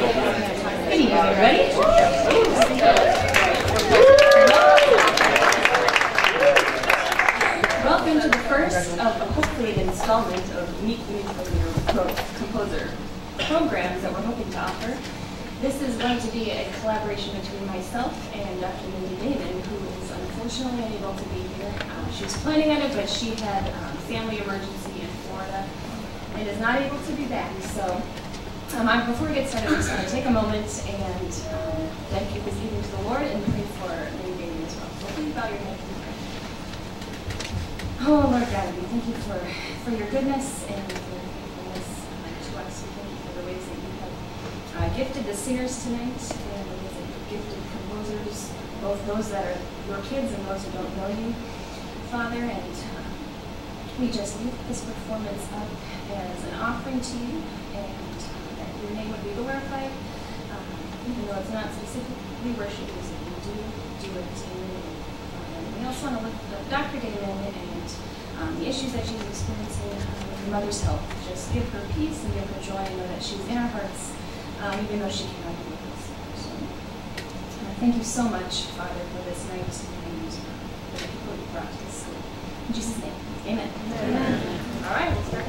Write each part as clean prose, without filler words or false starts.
Good evening, everybody. Welcome to the first of hopefully an installment of Meet the Musical Composer programs that we're hoping to offer. This is going to be a collaboration between myself and Dr. Mindy Damon, who is unfortunately unable to be here. She was planning on it, but she had family emergency in Florida and is not able to be back. So before we get started, I'm just going to take a moment and dedicate this evening to the Lord and pray for Mindy Damon as well. So please bow your heads and pray. Oh, Lord God, we thank you for your goodness and for your faithfulness to us. We thank you for the ways that you have gifted the singers tonight and the ways that you've gifted composers, both those that are your kids and those who don't know you, Father. And we just lift this performance up as an offering to you, and that your name would be glorified, even though it's not specifically worship music. We do it to you. And we also want to lift up Dr. Damon and the issues that she's experiencing with her mother's health. Just give her peace and give her joy and know that she's in our hearts, even though she cannot be with us. So, thank you so much, Father, for this night and for the people you brought to this school. In Jesus' name, amen. Amen. All right, we'll start.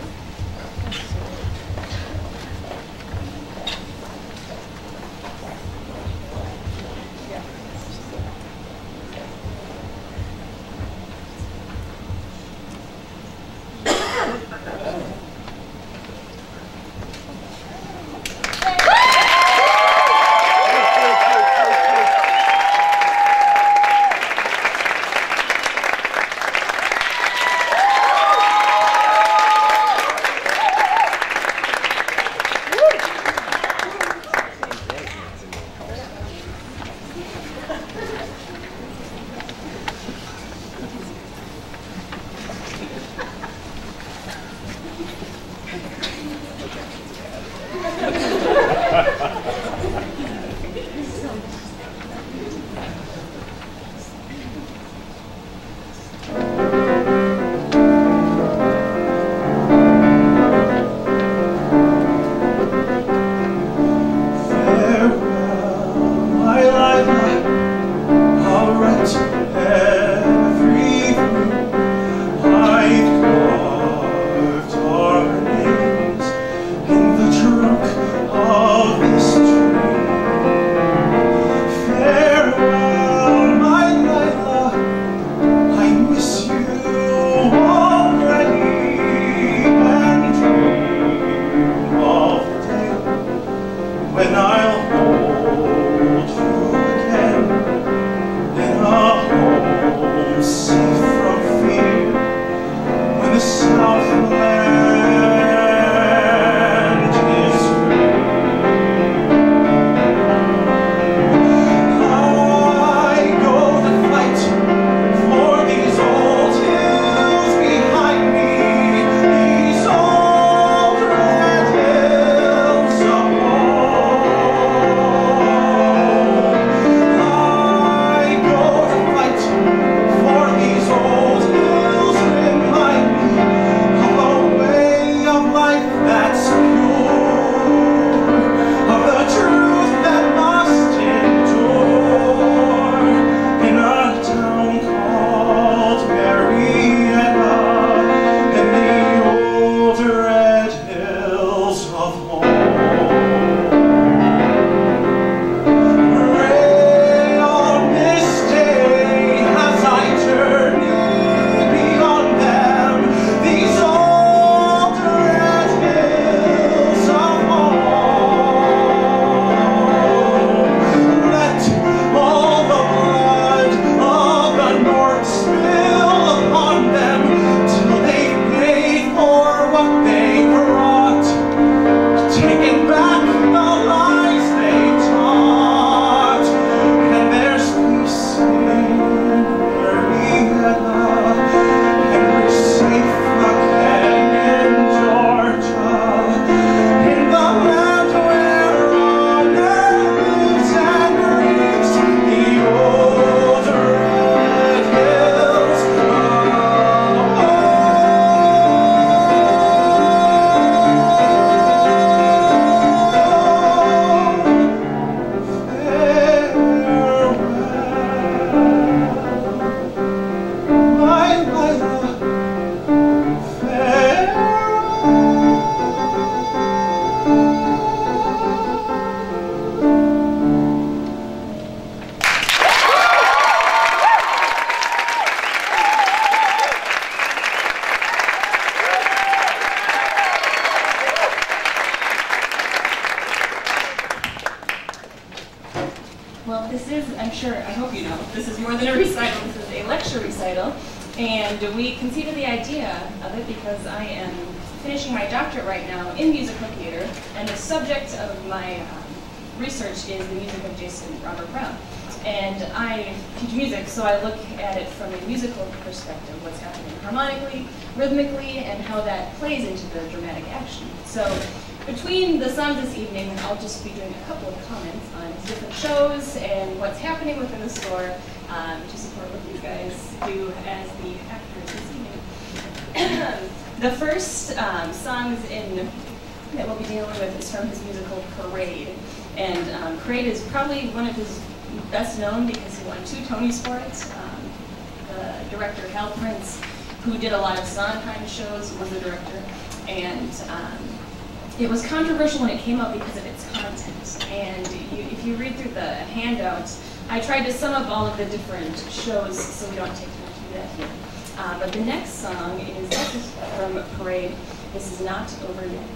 sure, I hope you know, this is more than a recital, this is a lecture recital. And we conceived of the idea of it because I am finishing my doctorate right now in musical theater, and the subject of my research is the music of Jason Robert Brown. And I teach music, so I look at it from a musical perspective, what's happening harmonically, rhythmically, and how that plays into the dramatic action. So between the songs this evening, I'll just be doing a couple of comments on different shows and what's happening within the score to support what you guys do as the actors this evening. The first songs that we'll be dealing with is from his musical Parade. And Parade is probably one of his best known because he won 2 Tonys for it. The director, Hal Prince, who did a lot of Sondheim shows, was the director. And it was controversial when it came out because of its content. And if you read through the handout, I tried to sum up all of the different shows so we don't take time to do that here. But the next song is from Parade. This is Not Over Yet.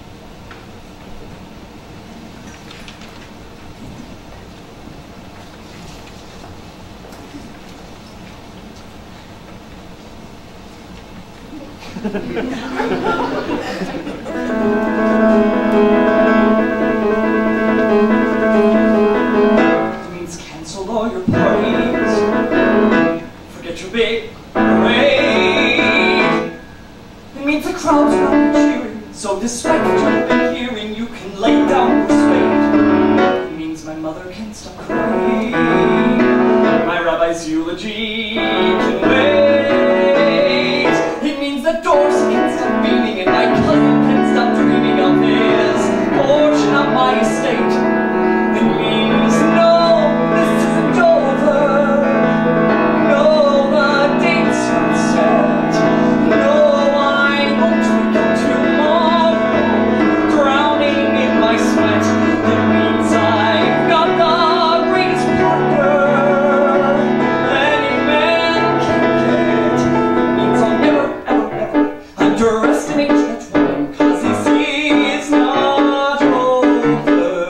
It means cancel all your parties, forget your big parade. It means the crowd's not cheering, so despite what you've been hearing, you can lay down your spade. It means my mother can stop crying, my rabbi's eulogy can wait. It means the doors can stop beaming and my cousin can stop dreaming of his portion of my estate. It means no, this isn't over. No, the date's not set. No, I won't wake up tomorrow, drowning in my sweat. It means I've got the greatest partner any man can get. It means I'll never, ever, ever underestimate that woman, 'cause he sees not over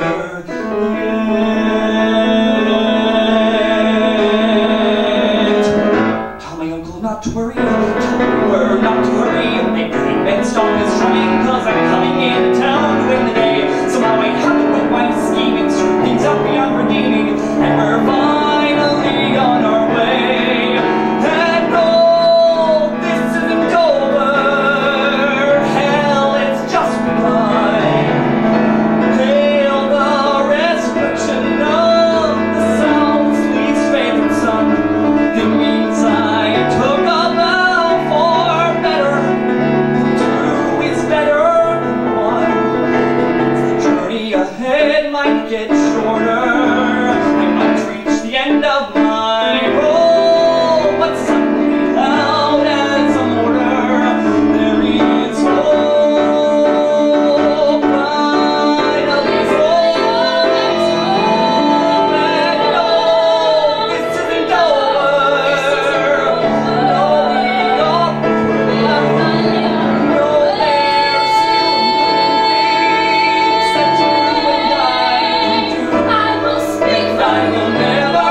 yet. Tell my uncle not to worry, tell her not to hurry. Make the bed stop his drumming, 'cause I'm coming in town to win the day. Somehow I have it with my scheming, screw things up beyond redeeming, and we're finally on our way. And no, this isn't over. Hell, it's just begun. Hail the resurrection of the South's least favorite son. It means I took a vow for better, and 2 is better than 1. It means the journey ahead might get shorter. I might reach the end of my road, but suddenly loud as a mortar, there is hope. Finally hope. And no, this isn't over. No, we are through. No, there's still things that you and I can do. I will speak I will never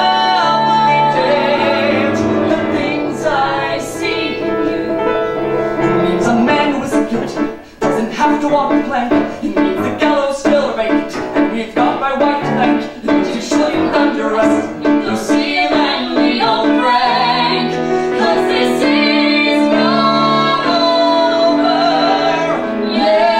ever dictate the things I see in you. It means a man who isn't guilty doesn't have to walk the plank. It means the gallows still vacant, and we've got my wife to thank. It means you shouldn't underestimate Lucille and Leo Frank, 'cause this is not over yet.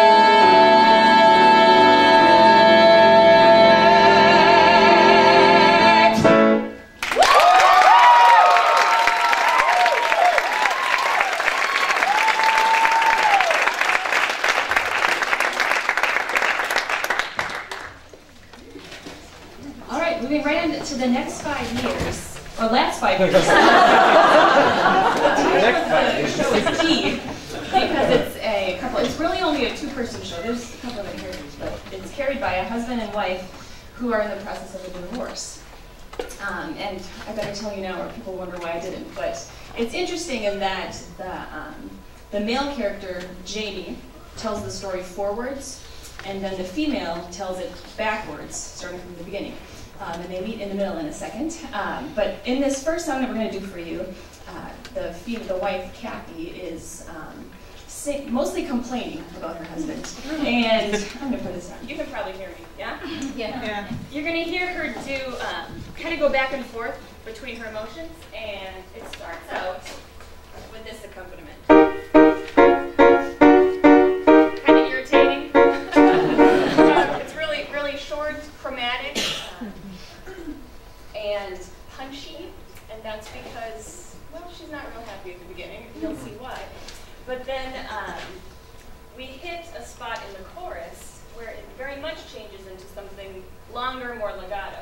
All right, moving right into the next 5 years, or last 5 years. The show is key because it's a couple. It's really only a 2-person show. There's a couple of other characters, but it's carried by a husband and wife who are in the process of a divorce. And I better tell you now, or people wonder why I didn't. But it's interesting in that the male character JD tells the story forwards, and then the female tells it backwards, starting from the beginning. and they meet in the middle in a second. But in this first song that we're going to do for you, the wife, Kathy, is mostly complaining about her husband. And I'm going to put this on. You can probably hear me, yeah? Yeah. You're going to hear her do, kind of go back and forth between her emotions, and it starts out with this accompaniment. Kind of irritating. It's really, really short, chromatic, and punchy, and that's because, well, she's not real happy at the beginning. You'll see why. But then we hit a spot in the chorus where it very much changes into something longer, more legato.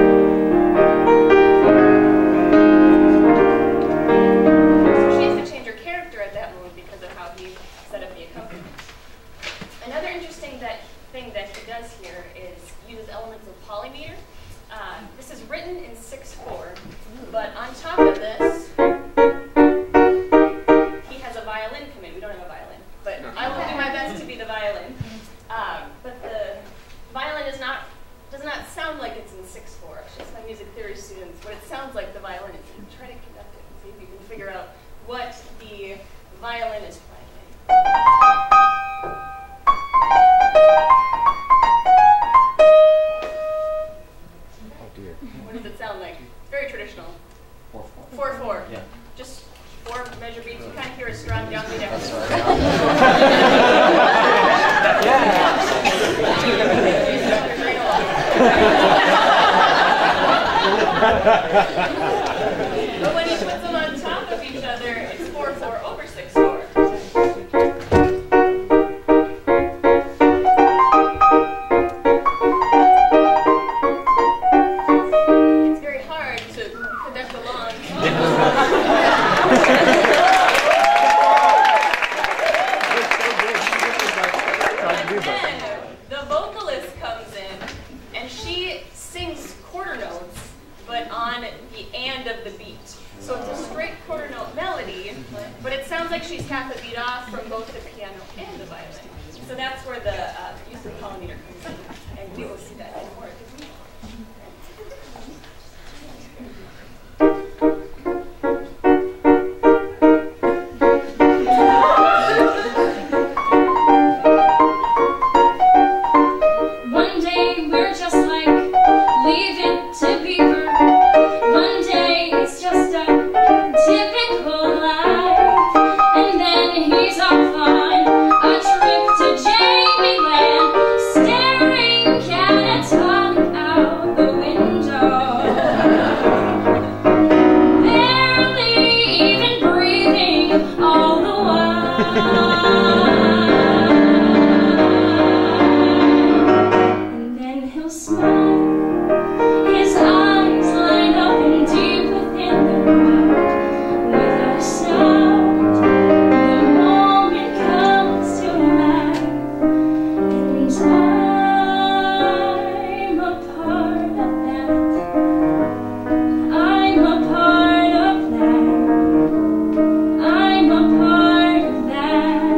So she has to change her character at that moment because of how he set up the accompaniment. Another interesting thing that he does here is uses elements of polymeter. This is written in 6/4, but on top of this, he has a violin come in. We don't have a violin, but I will do my best to be the violin. But the violin does not sound like it's in 6/4. It's just my music theory students. What it sounds like the violin is. You try to conduct it and see if you can figure out what the violin is playing. What does it sound like? It's very traditional. 4/4. 4/4. Yeah. Just 4 measure beats. You kind of hear a strong downbeat after. That's right. But when he puts them on top of each other, it's 4/4 over 6/4. She's half a beat off from both the piano and the violin. So that's where the use of polymeter comes in. And we will see that more. One day we're just like, leave it to Beaver. One day it's just a typical life. And then he's off on a trip to Jamieland, staring catatonic out the window. Barely even breathing all the while. And then he'll smile, his eyes line up and deep within the crowd, with a sound. I'm a part of that.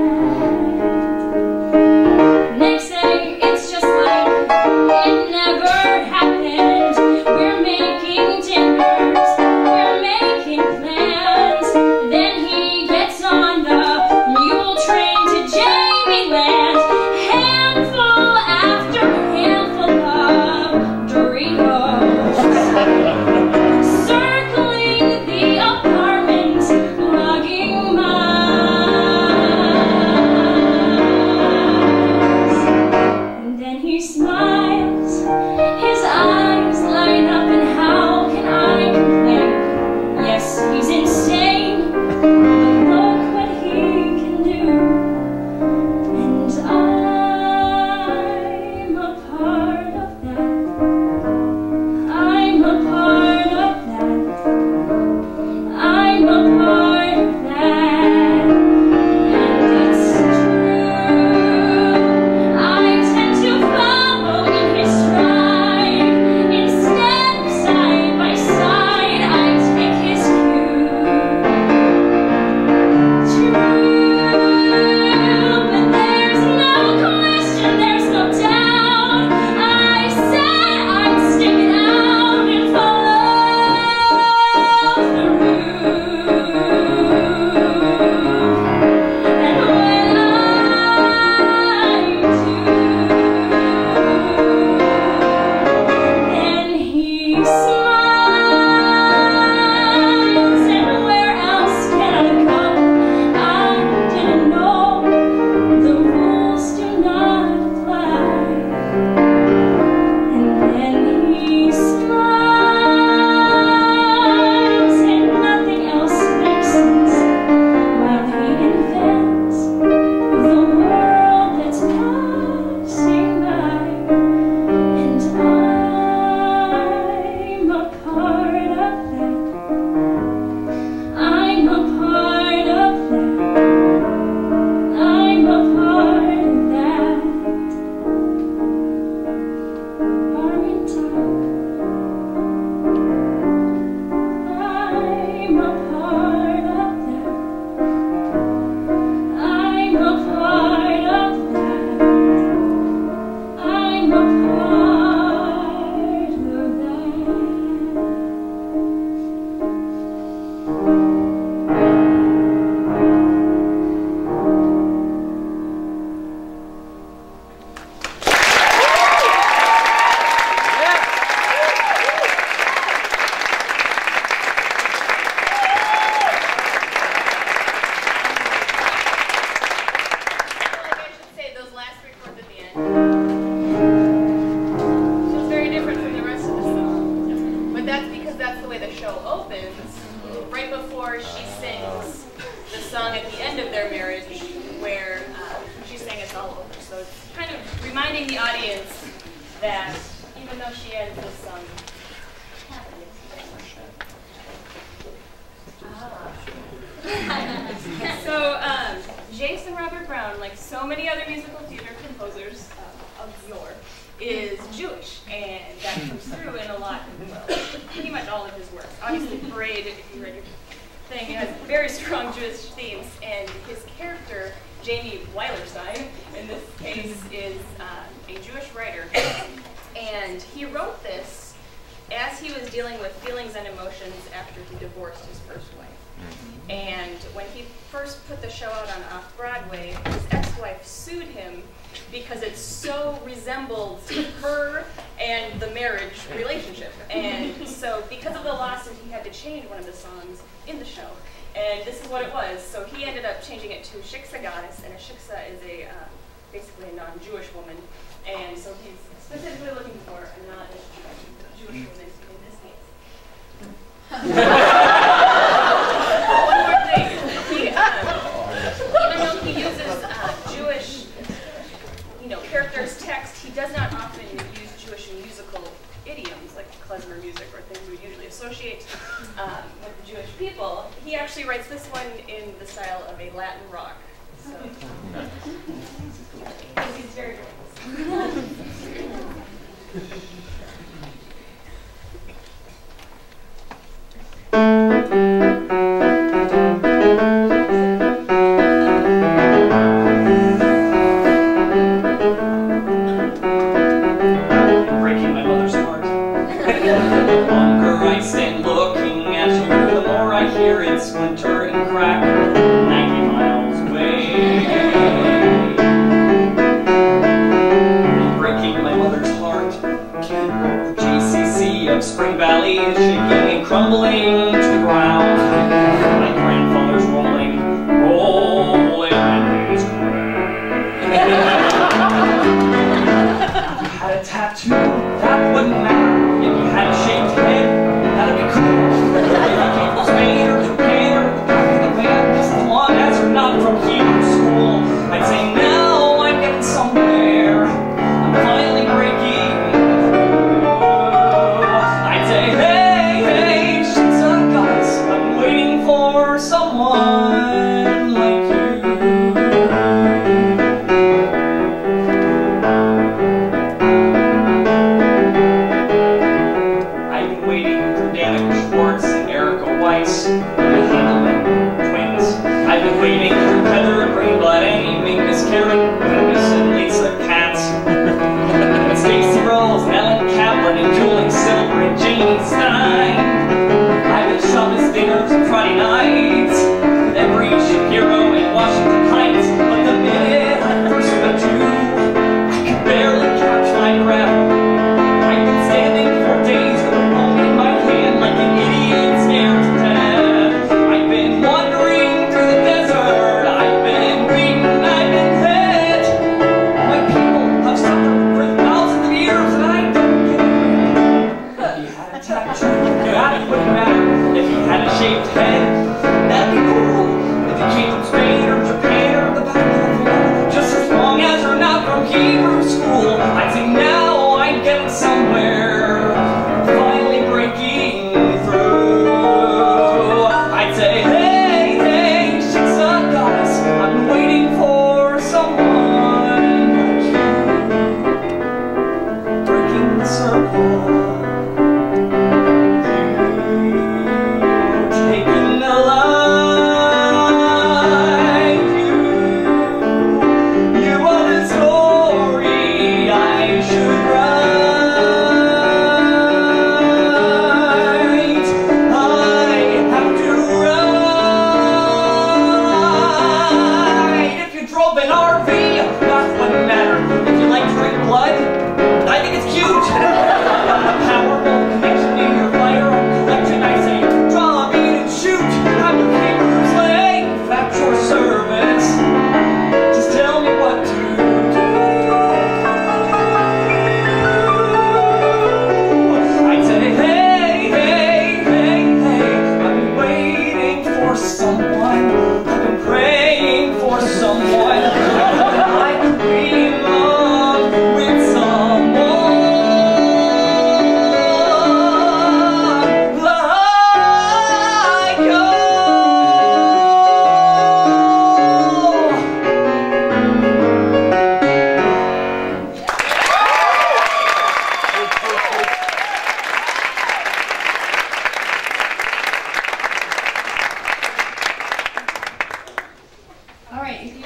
she sings the song at the end of their marriage where she sang It's All Over. So it's kind of reminding the audience that even though she ends this song happily. So Jason Robert Brown, like so many other musical theater composers of yore, is Jewish, and that comes through in a lot of, well, pretty much all of his work. Obviously, Parade, if you read your thing, has very strong Jewish themes, and his character, Jamie Weilerstein, in this case, is a Jewish writer, and he wrote this as he was dealing with feelings and emotions after he divorced his first wife. And when he first put the show out on Off-Broadway, his ex-wife sued him because it so resembled her and the marriage relationship. And so because of the lawsuit, he had to change one of the songs in the show. And this is what it was. So he ended up changing it to Shiksa goddess, and a Shiksa is basically a non-Jewish woman. And so he's specifically looking for a non-Jewish woman in this case. One more thing. Even though he uses Jewish, characters, text, he does not often use Jewish musical idioms like klezmer music or things we usually associate with the Jewish people. He actually writes this one in the style of a Latin rock. So he's very good. Friday nights, and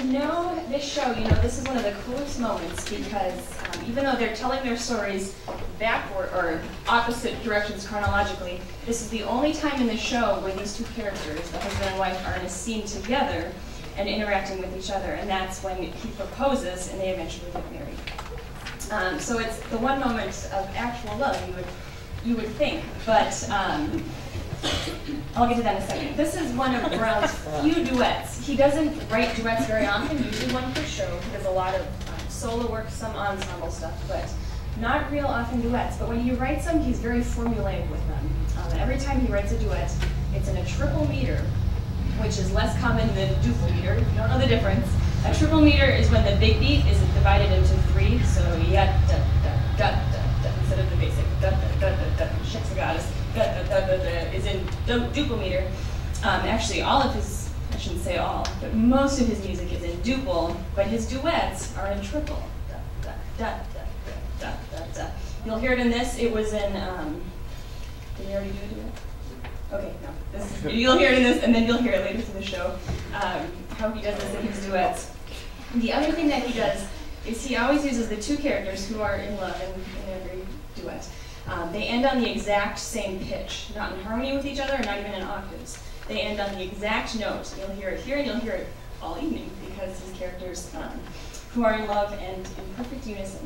you know this show, you know this is one of the coolest moments because even though they're telling their stories backward or opposite directions chronologically, this is the only time in the show where these two characters, the husband and wife, are in a scene together and interacting with each other, and that's when he proposes and they eventually get married. So it's the one moment of actual love you would think, but I'll get to that in a second. This is one of Brown's few duets. He doesn't write duets very often, usually one per show. He does a lot of solo work, some ensemble stuff, but not real often duets. But when he writes them, he's very formulaic with them. Every time he writes a duet, it's in a triple meter, which is less common than duple meter, if you don't know the difference. A triple meter is when the big beat is divided into three, so ya da da da da da instead of the basic da da da da da. Shiksa goddess da da da da da is in duple meter. Actually, all of his, I shouldn't say all, but most of his music is in duple, but his duets are in triple. Da da da da da da da. You'll hear it in this. It was in. Did we already do a duet? Okay, no. You'll hear it in this, and then you'll hear it later through the show, how he does this in his duets. The other thing that he does is he always uses the two characters who are in love in every duet. They end on the exact same pitch, not in harmony with each other, and not even in octaves. They end on the exact note. You'll hear it here, and you'll hear it all evening, because his characters who are in love and in perfect unison.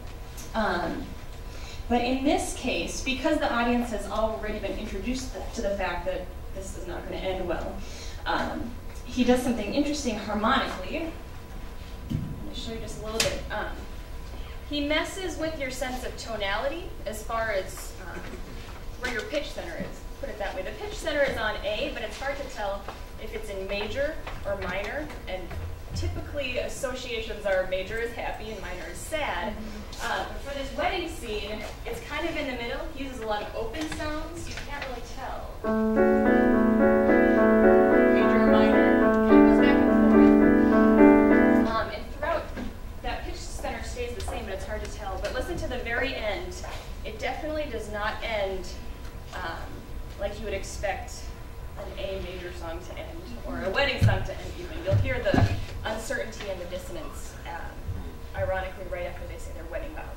But in this case, because the audience has already been introduced to the fact that this is not going to end well, he does something interesting harmonically. Let me show you just a little bit. He messes with your sense of tonality as far as where your pitch center is. Put it that way. The pitch center is on A, but it's hard to tell if it's in major or minor, and typically associations are major is happy and minor is sad. But for this wedding scene, it's kind of in the middle. He uses a lot of open sounds. You can't really tell. Major or minor. Kind of goes back and forth. And throughout, that pitch center stays the same, but it's hard to tell. But listen to the very end. It definitely does not end like you would expect an A major song to end, or a wedding song to end even. You'll hear the uncertainty and the dissonance, ironically, right after they say their wedding vows.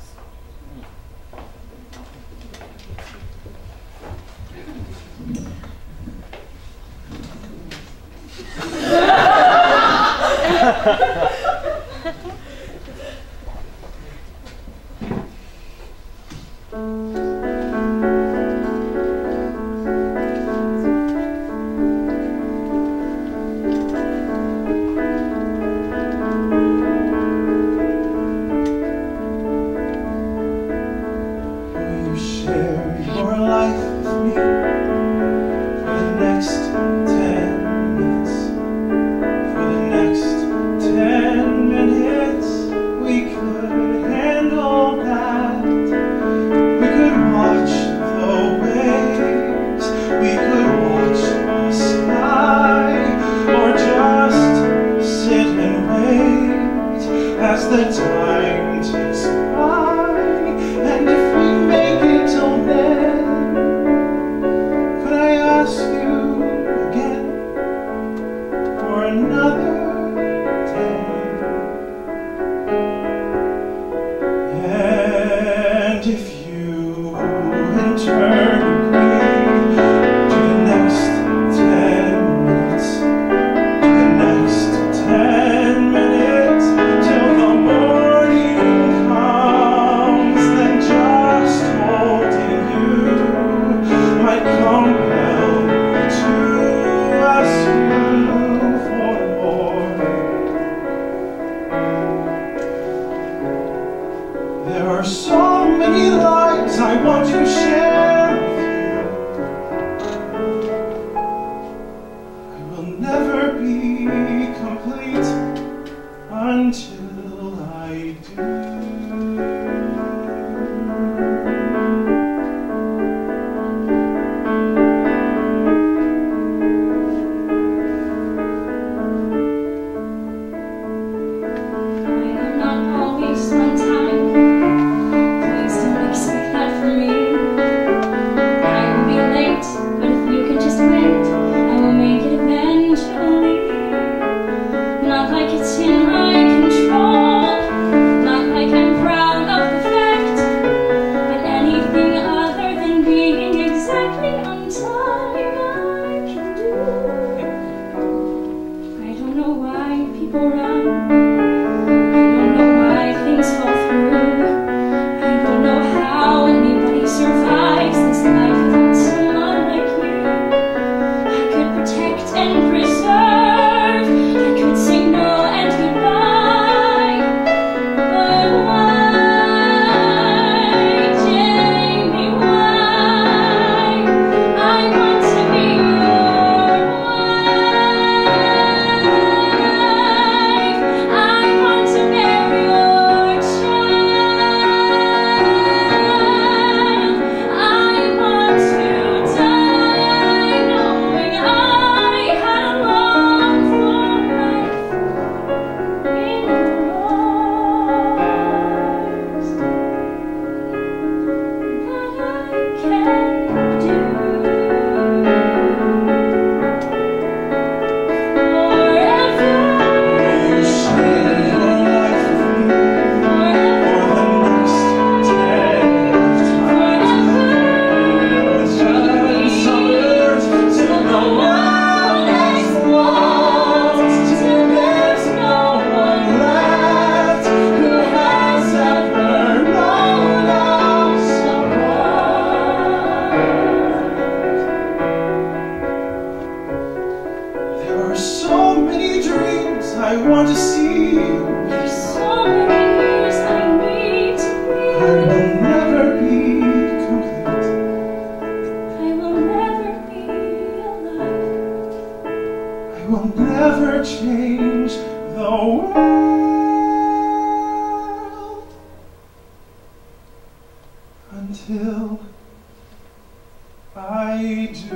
It's I want to see you. For so many years I need to be. I will never be complete. I will never be alive. I will never change the world until I do.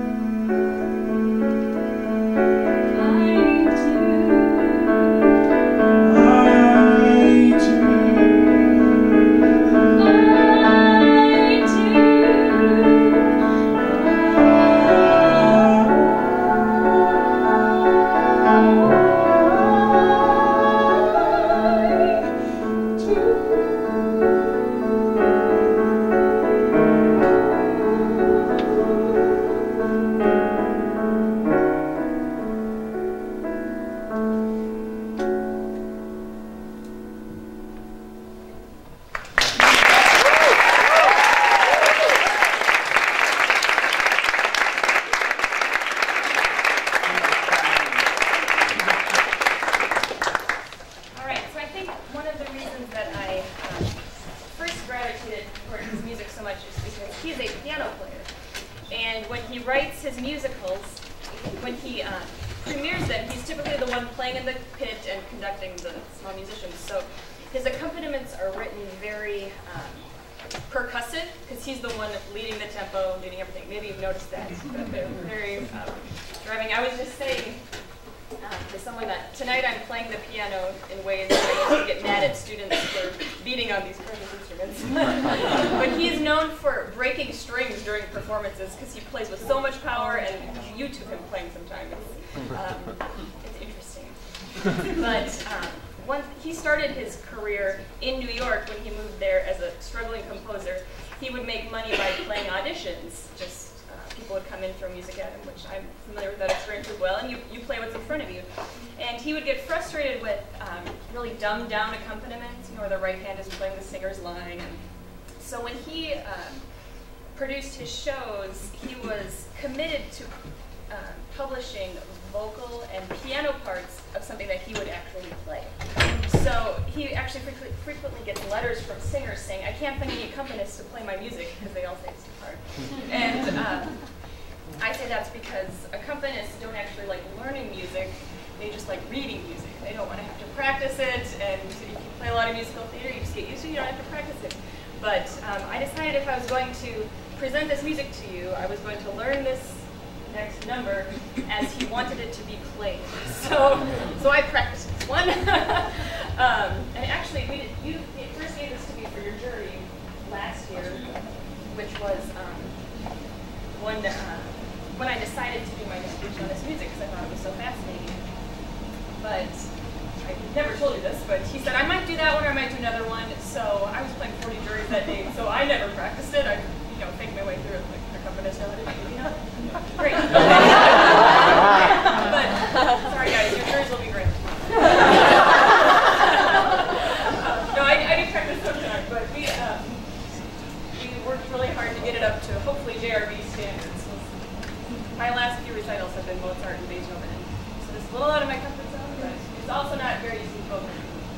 His accompaniments are written very percussive, because he's the one leading the tempo, leading everything. Maybe you've noticed that. But they're very driving. I was just saying to someone that tonight I'm playing the piano in ways that I used to get mad at students for beating on these precious instruments. But he's known for breaking strings during performances because he plays with so much power, and you YouTube him playing sometimes. It's interesting. But he started his career in New York when he moved there as a struggling composer. He would make money by playing auditions. Just people would come in, throw music at him, which I'm familiar with that experience as well, and you play what's in front of you. And he would get frustrated with really dumbed down accompaniments, where the right hand is playing the singer's line. And so when he produced his shows, he was committed to publishing vocal and piano parts of something that he would actually play. So he actually frequently gets letters from singers saying, I can't find any accompanists to play my music because they all say it's too hard. And I say that's because accompanists don't actually like learning music, they just like reading music. They don't want to have to practice it, and if you play a lot of musical theater, you just get used to it, you don't have to practice it. But I decided if I was going to present this music to you, I was going to learn this next number as he wanted it to be played. So I practiced this one. And actually, you first gave this to me for your jury last year, which was when I decided to do my speech on this music because I thought it was so fascinating. But I never told you this, but he said I might do that one or I might do another one. So I was playing 40 juries that day, so I never practiced it. I think my way through it, like accompanist know how to do it, Great. But sorry guys, your juries will be great. No, I did practice sometime, but we worked really hard to get it up to hopefully JRB standards. My last few recitals have been Mozart and Beethoven, so this is a little out of my comfort zone, but it's also not very easy to vote.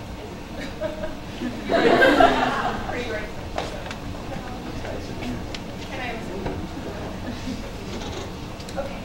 Pretty great. Can I okay.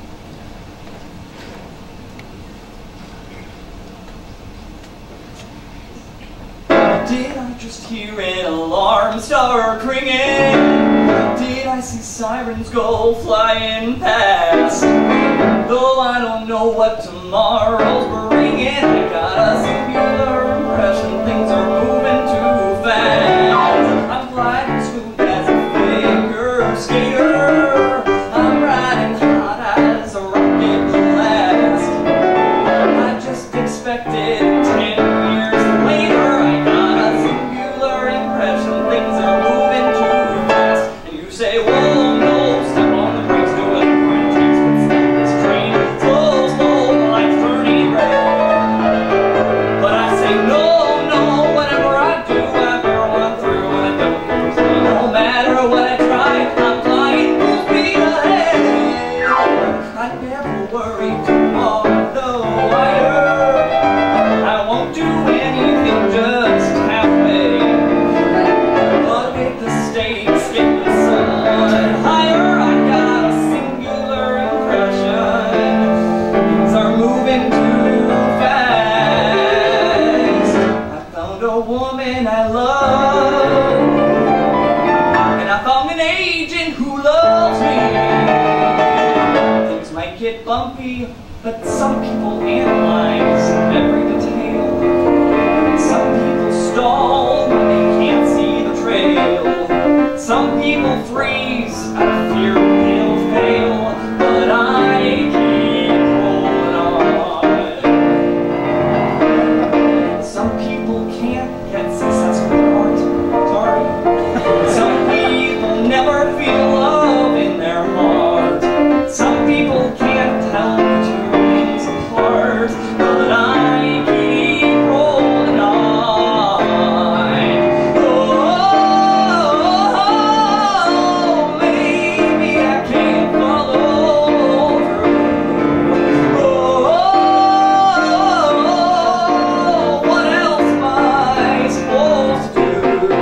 Did I just hear an alarm start ringing? Did I see sirens go flying past? Though I don't know what tomorrow's bringing, I got a singular impression things are moving too fast. I'm gliding smooth as a figure skater. I'm riding hot as a rocket blast. I just expected 10 years later, I got a singular impression things are moving too fast. And you say, whoa, no, step on the brakes, do it, it takes, but stop this train. Slow, slow, the lights turning red. But I say, But some people analyze every detail. Some people stall when they can't see the trail. Some people freeze out of fear they'll fail. But I keep rolling on. Some people can't get success with their heart. Sorry. Some people never feel love in their heart. Some people can't tell the two things apart. But I keep rolling on. Oh, maybe I can't follow through. Oh, what else am I supposed to do?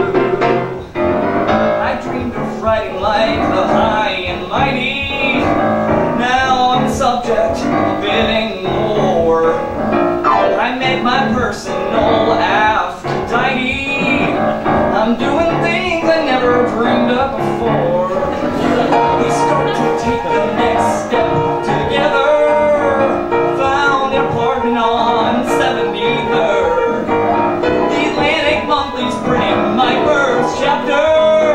I dreamed of writing like the high and mighty. Now I'm the subject of bidding more. I made my personal Aphrodite. I'm doing things I never dreamed of before. We start to take the next step together. Found an apartment on 73rd. The Atlantic Monthly's printing my first chapter.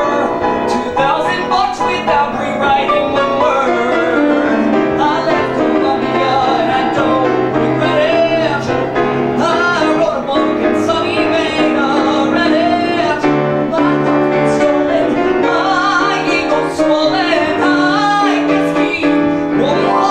$2,000 without rewriting one word. I left Columbia and I don't regret it. I wrote a book and some even read it. My heart's been stolen, my ego's swollen. I just keep rolling on.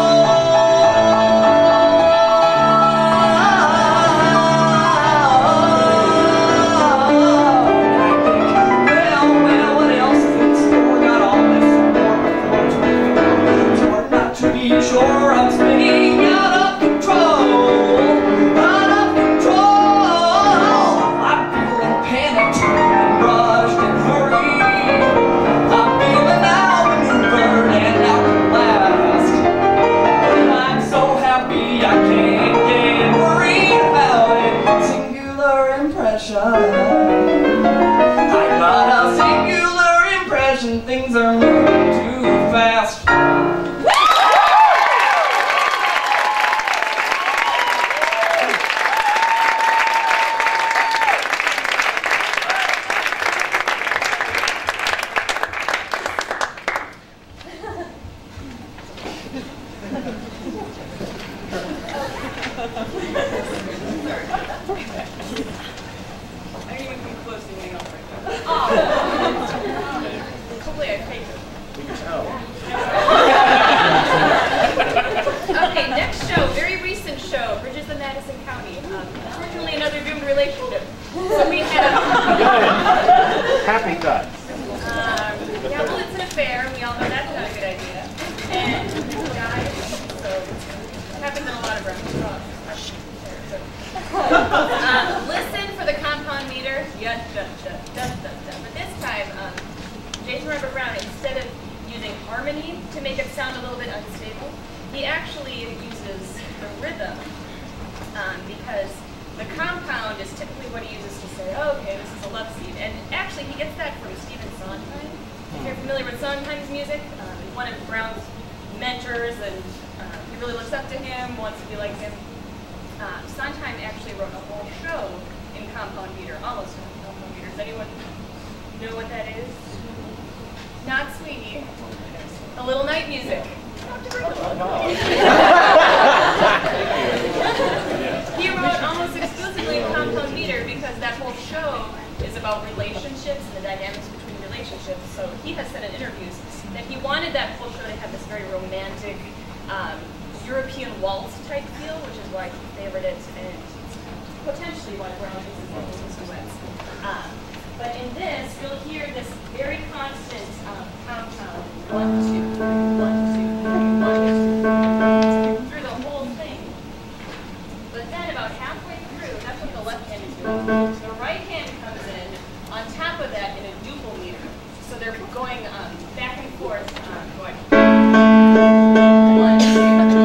Well, what else is in store? Got all this and more before 24. So hard not to be sure I'm spinning out of control. Out of control. I'm feeling panicked and rushed and hurried. I'm feeling outmaneuvered and outlast. And I'm so happy I can't get worried about it. Singular impression. I got a singular impression things are moving too fast. I didn't even come close to anything else right now. Hopefully I faked it. Okay, next show, very recent show, Bridges in Madison County. Unfortunately, another doomed relationship. So we had Happy thoughts. yeah, well, it's an affair. We all know that's not a good idea. And guys, so it happens in a lot of restaurants. Listen for the compound meter. But this time, Jason Robert Brown, instead of using harmony to make it sound a little bit unstable, he actually uses the rhythm because the compound is typically what he uses to say, oh, okay, this is a love scene. And actually, he gets that from Stephen Sondheim. If you're familiar with Sondheim's music, he's one of Brown's mentors, and he really looks up to him, wants to be like him. Sondheim actually wrote a whole show in compound meter, almost in compound meter. Does anyone know what that is? Not Sweeney. A Little Night Music. He wrote almost exclusively in compound meter because that whole show is about relationships and the dynamics between relationships. So he has said in interviews that he wanted that whole show to have this very romantic European waltz type feel, which is why he favored it and potentially why Brown uses his duets. But in this, you'll hear this very constant compound 1, 2, 1, 2, 1, 2 through the whole thing. But then about halfway through, that's what the left hand is doing. The right hand comes in on top of that in a duple meter. So they're going back and forth, going 1, 2, 1, 2.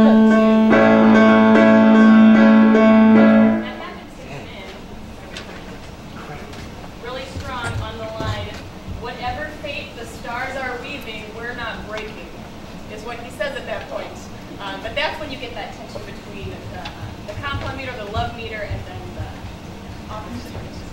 That happens to come in really strong on the line. Whatever fate the stars are weaving, we're not breaking, is what he says at that point. But that's when you get that tension. between the compliment meter, the love meter, and then the opposite.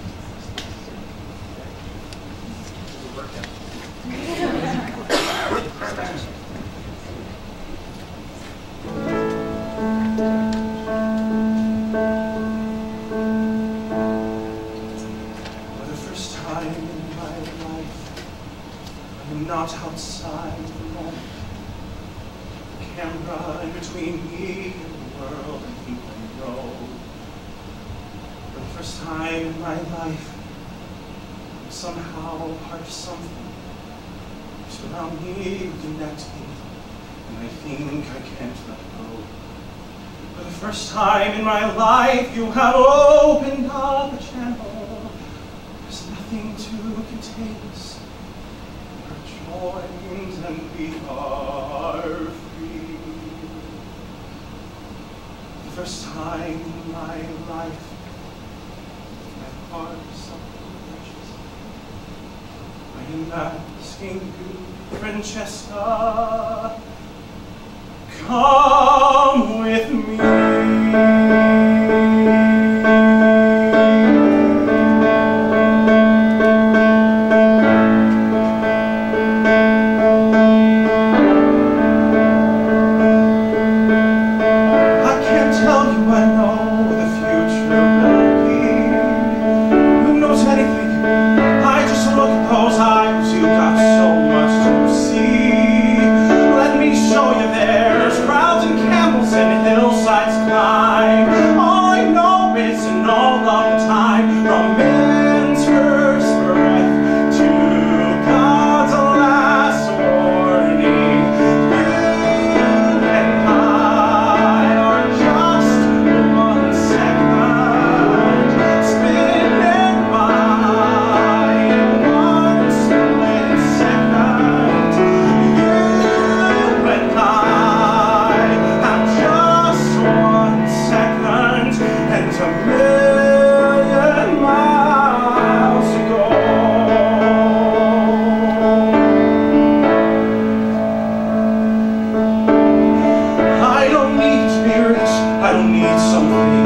For the first time in my life, I am not outside the moment. The camera in between me and the world and people I know. For the first time in my life, I'm somehow part of something. Surround me, connect me, and I think I can't let go. For the first time in my life, you have opened up a channel. There's nothing to contain us. We're joined and we are free. For the first time in my life, my heart is something precious. I am asking you, Francesca, come with me. I can't tell you, I know the future will be. Who knows anything? I just look at those eyes, you got so much to see. Let me show you there's crowds and camels and hillsides climb. All I know is an all long time, from man's first breath to God's last warning. You and I are just 1 second spinning by in 1 split second. You and I have just 1 second and a million miles to go. I don't need to be rich, I don't need something.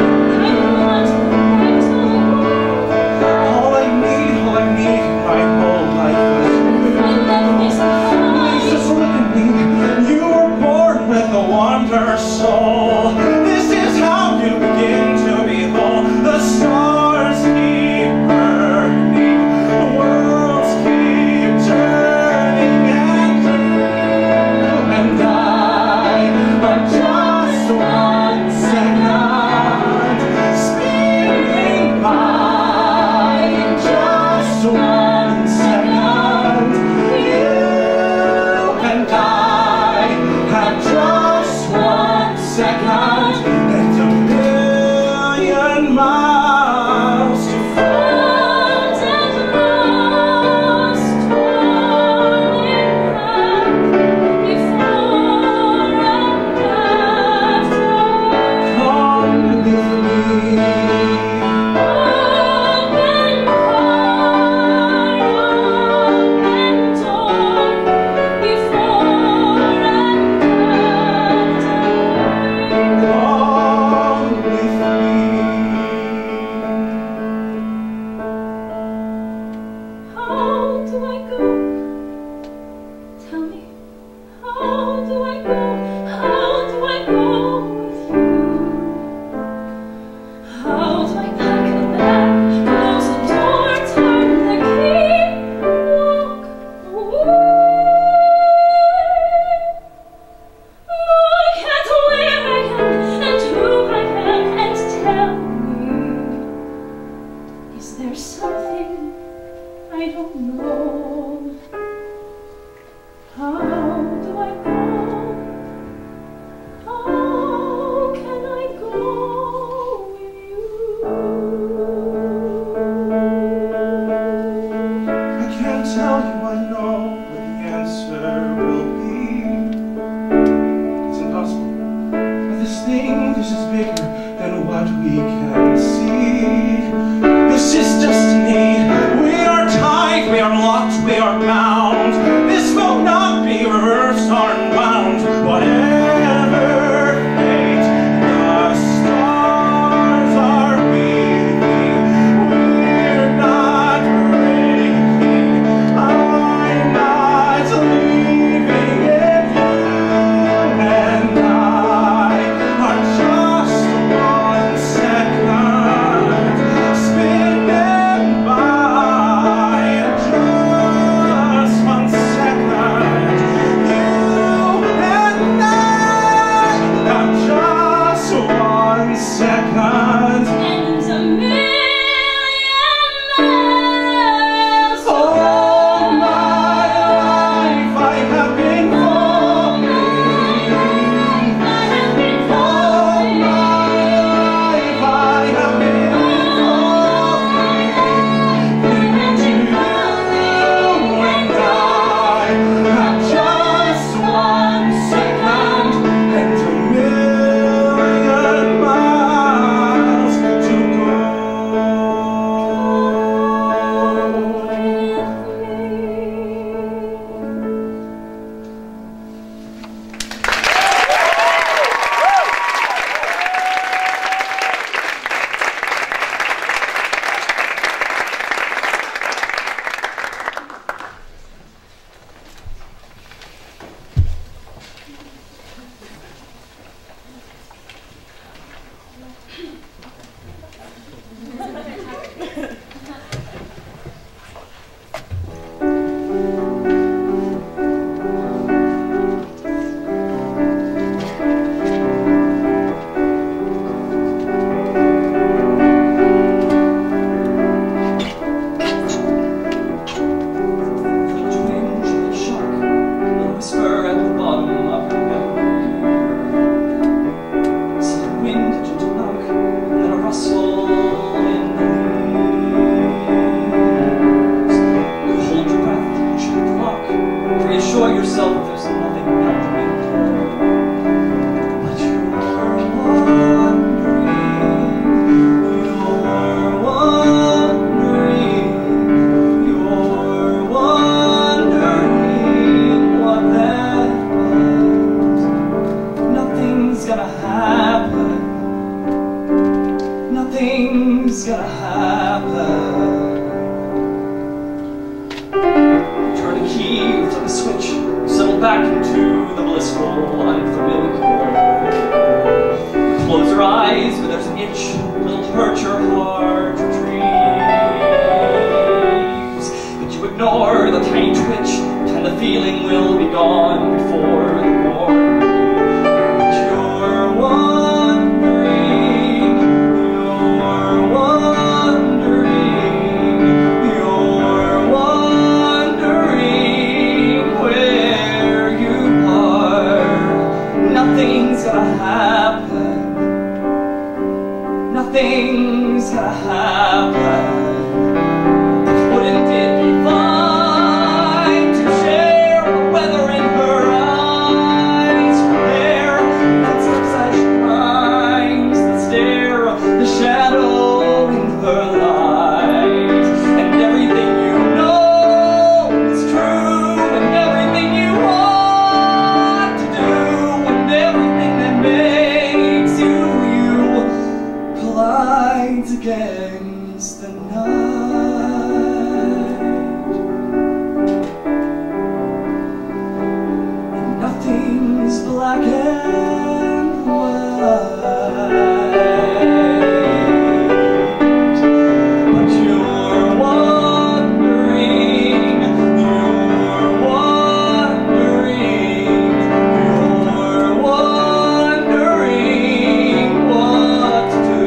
All I need, my whole life was you. Please just look at me. You were born with a wanderer's soul. This is how you begin to be whole. The stars keep burning, the worlds keep turning, and you and I are just 1 second second. And a million miles. All my life I have been falling. I have been All falling. my life I have been falling into you and I have just 1 second and a million miles to go. Nothing's gonna happen. Turn a key, flip a switch, settle back into the blissful unfamiliar. Close your eyes, but there's an itch that'll hurt your heart to dreams. But you ignore the tiny twitch, and the feeling will be gone before the morning. But you're wondering where you are. Nothing's gonna happen. Nothing's gonna happen. Wouldn't it be fine to share the weather in her eyes? Her hair, that such rhymes that stare, the shadow in her light. And everything you know is true, and everything you want to do, and everything that makes you collides against the night. And nothing's black and white. But you're wondering what to do.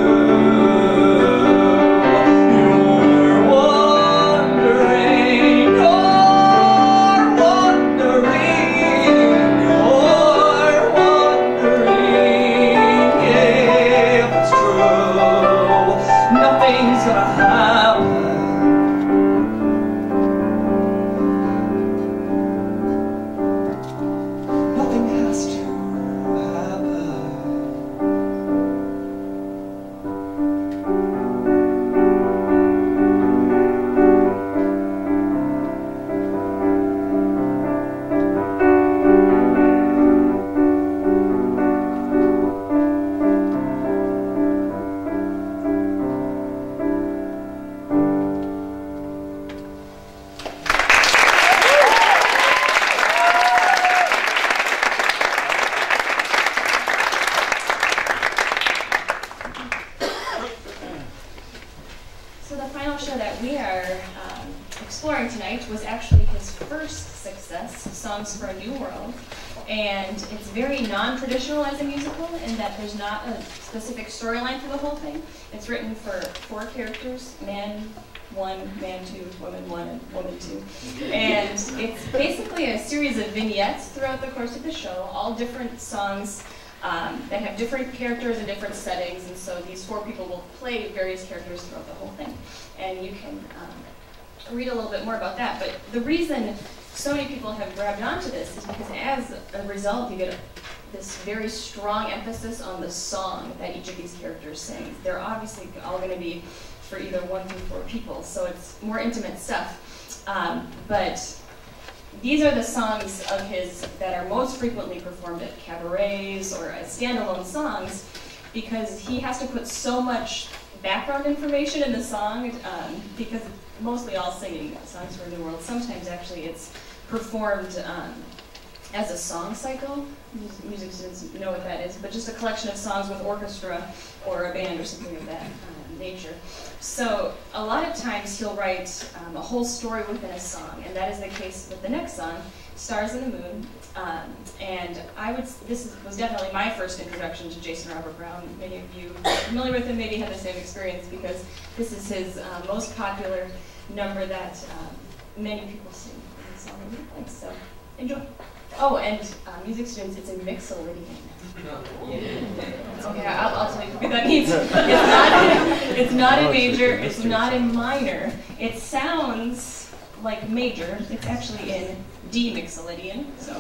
Nothing's gonna happen. Nothing has to happen. So the final show that we are exploring tonight was actually his first success, Songs for a New World. And it's very non-traditional as a musical in that there's not a specific storyline for the whole thing. It's written for 4 characters, man 1, man 2, woman 1, and woman 2. And it's basically a series of vignettes throughout the course of the show, all different songs that have different characters and different settings, and so these 4 people will play various characters throughout the whole thing. And you can read a little bit more about that. But the reason so many people have grabbed onto this is because as a result you get this very strong emphasis on the song that each of these characters sing. They're obviously all going to be for either 1 through 4 people, so it's more intimate stuff. But these are the songs of his that are most frequently performed at cabarets or as standalone songs, because he has to put so much background information in the song, because it's mostly all singing songs for New World. Sometimes actually it's performed as a song cycle. Music students know what that is, but just a collection of songs with orchestra or a band or something of that nature. So a lot of times he'll write a whole story within a song, and that is the case with the next song, Stars in the Moon. And this was definitely my first introduction to Jason Robert Brown. Many of you are familiar with him, maybe had the same experience, because this is his most popular number that many people sing in the song that he likes. So enjoy. Oh, and music students, it's in Mixolydian. Okay, I'll tell you what that means. It's not in major, it's not in minor. It sounds like major, it's actually in D Mixolydian, so.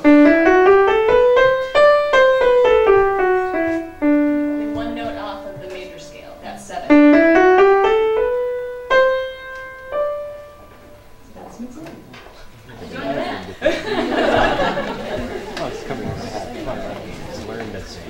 Only 1 note off of the major scale, that's 7. So that's Mixolydian. Enjoy that. Oh, it's coming up. Just learn to sing.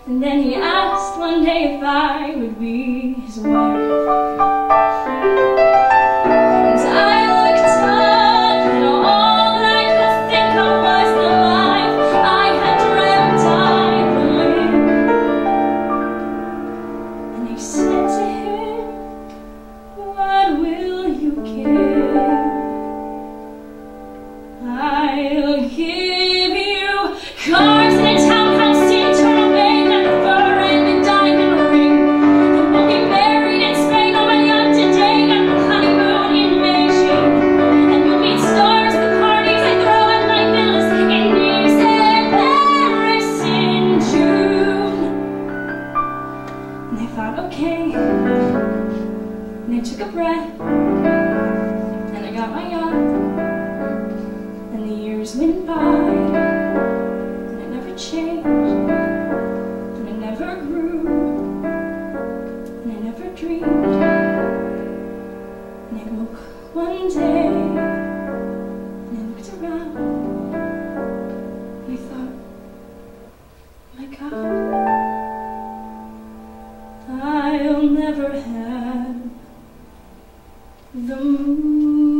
And then he asked one day if I would be his wife. And I looked up, and all that I could think of was the life I had dreamt I would live. And I said to him, what will you give? I'll give you cars and a townhouse in Turtle Bay and a fur and a diamond ring. And we'll be married in Spain on my yacht today and we'll honeymoon in Beijing. And we'll meet stars at the parties I throw at my villas in Nice and Paris in June. And I thought, okay. And I took a breath. And I got my yacht. And the years went by, and I never changed, and I never grew, and I never dreamed. And I woke one day, and I looked around, and I thought, my God, I'll never have the moon.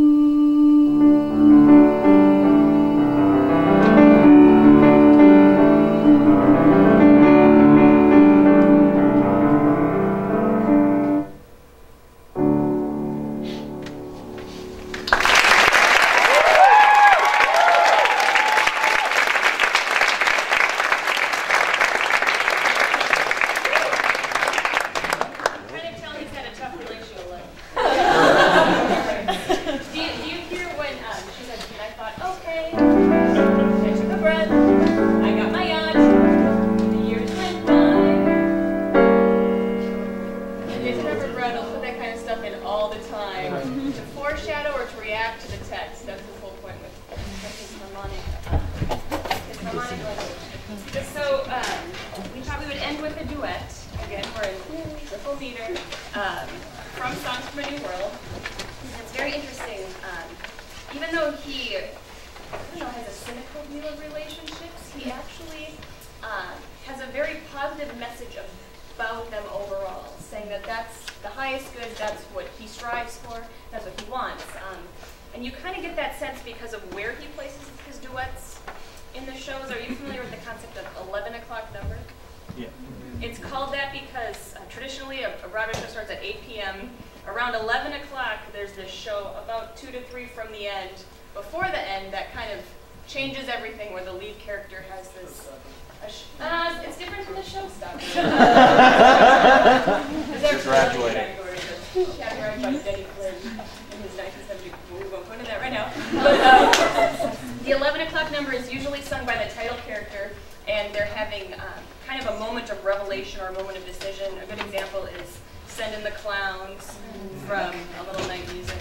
The 11 o'clock number is usually sung by the title character, and they're having kind of a moment of revelation or a moment of decision. A good example is Send in the Clowns from A Little Night Music.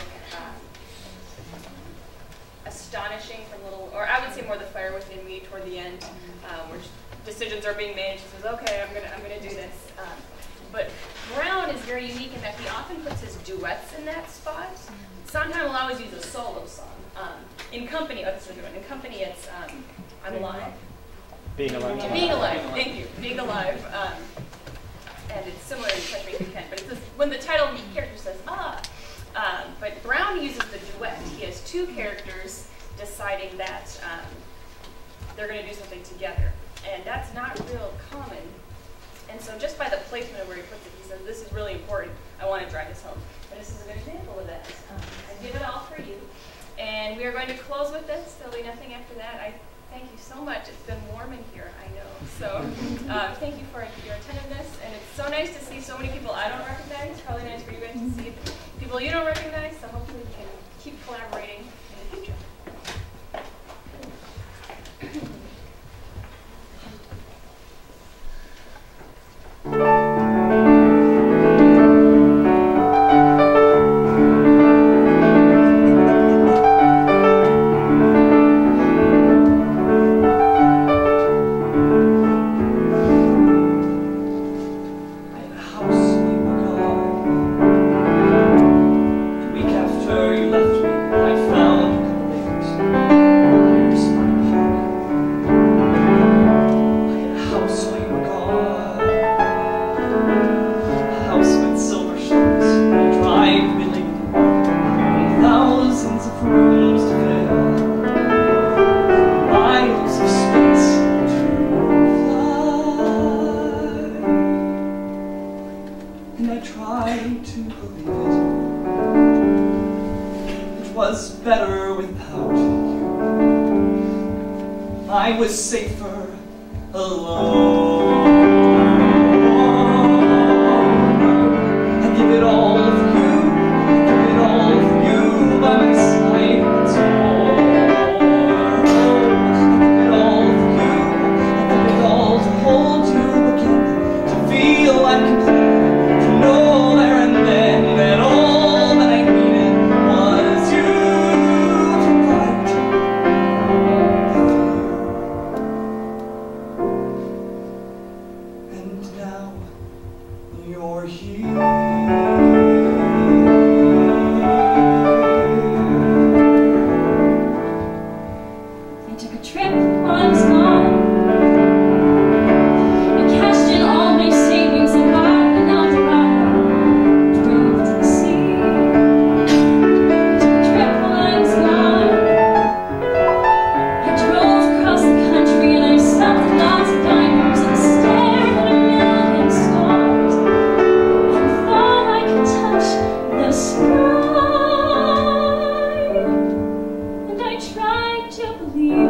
Astonishing from Little, or I would say more The Fire Within Me toward the end, where decisions are being made. She says, okay, I'm gonna do this. But Brown is very unique in that he often puts his duets in that spot. Sondheim will always use a solo song. In company, oh, this is a good one. In company, it's I'm Alive. Being Alive. Being Alive, thank you. Being Alive. And it's similar in Catch Me If You Can, but it's this, when the title character says, ah. But Brown uses the duet. He has two characters deciding that they're going to do something together. And that's not real common. And so just by the placement of where he puts it, he says, this is really important. I want to drive this home. And this is a good example of that. I give it all for you. And we are going to close with this. There'll be nothing after that. I thank you so much. It's been warm in here, I know. So thank you for your attentiveness. And it's so nice to see so many people I don't recognize. It's probably nice for you guys to see people you don't recognize. So hopefully we can keep collaborating in the future. The week after you left me, enough rooms to fill, miles of space to fly. And I tried to believe it was better without you. I was safer alone. I give it all for you, give it all for you by my side once more. I give it all for you, I give it all to hold you again, to feel I'm complete, to know there and then that all that I needed was you to fight the fear. And now you're here. I took a trip while I was gone and cashed in all my savings and bought an Eldorado, drove to the sea. I took a trip while I was gone. I drove across the country and I stopped at lots of diners and stared at a million stars and thought I could touch the sky. And I tried to believe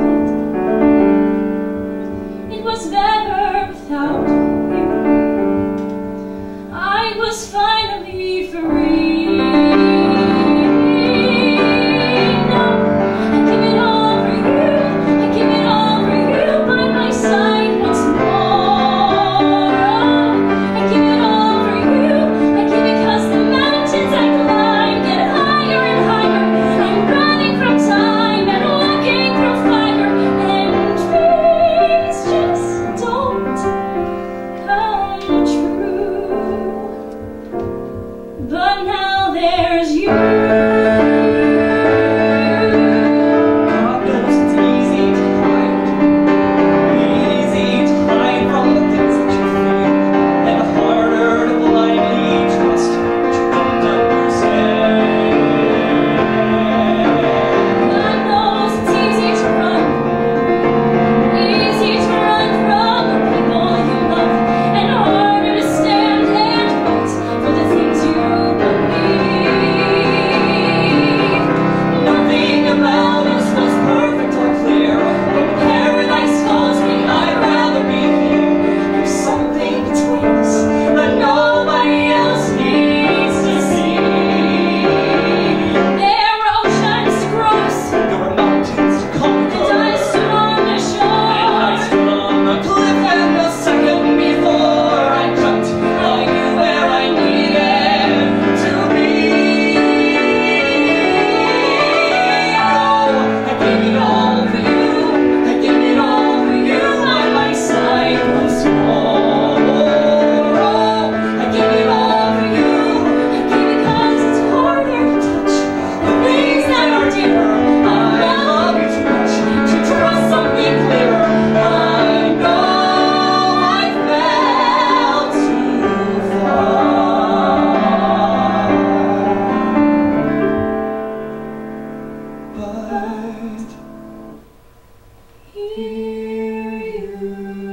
it was better without you. I was finally free. Now I give it all for you. I give it all for you by my side once more. I give it all for you. I give it 'cause the mountains I climb get higher and higher. I'm running from time and walking through fire, and dreams just don't come true. But now there's you. God knows it's easy to hide from the things that you feel, and harder to blindly trust what you don't understand. God knows it's easy to run from the people you love, and harder to stand and fight for the things you believe. Nothing about us was perfect or clear. When paradise calls me, I'd rather be here. There's something between us that nobody else needs to see. There were oceans to cross, There were mountains to conquer, and I stood on the and I shore. stood on the cliff, and the second before I jumped, I knew where I needed to be. Oh, I gave it all for you, I gave it all for you by my side once more. Oh, I gave it all for you, I gave it 'cause it's harder to touch the things that are dearer. I love you too much to trust something clearer. I know I fell too far, but here you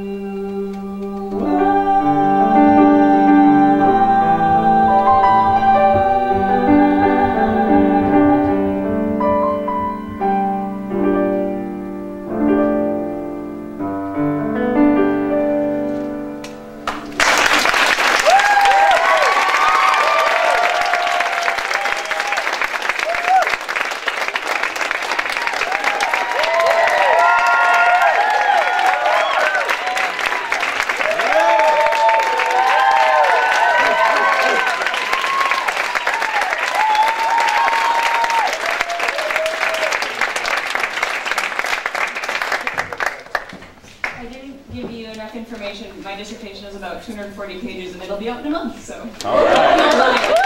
I didn't give you enough information. My dissertation is about 240 pages and it'll be out in a month, so. All right.